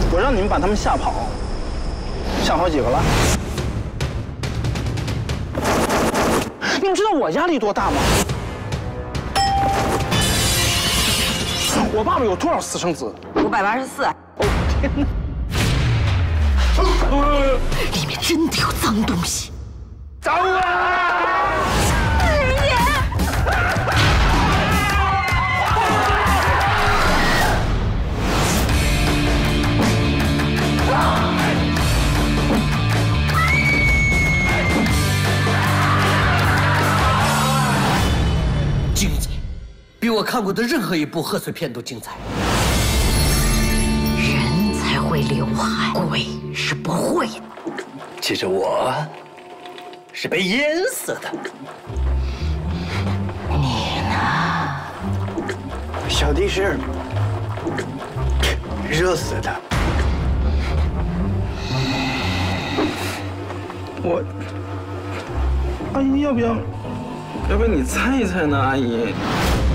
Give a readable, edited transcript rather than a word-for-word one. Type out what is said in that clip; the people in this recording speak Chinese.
我让你们把他们吓跑，吓跑几个了？你们知道我压力多大吗？我爸爸有多少私生子 584。 哦天哪！ 里面真的有脏东西。 脏啊！ 精彩，比我看过的任何一部贺岁片都精彩。 人才会流汗，鬼是不会的。 其实我是被淹死的。 你呢？ 小弟是热死的。 阿姨要不要你猜一猜呢？阿姨。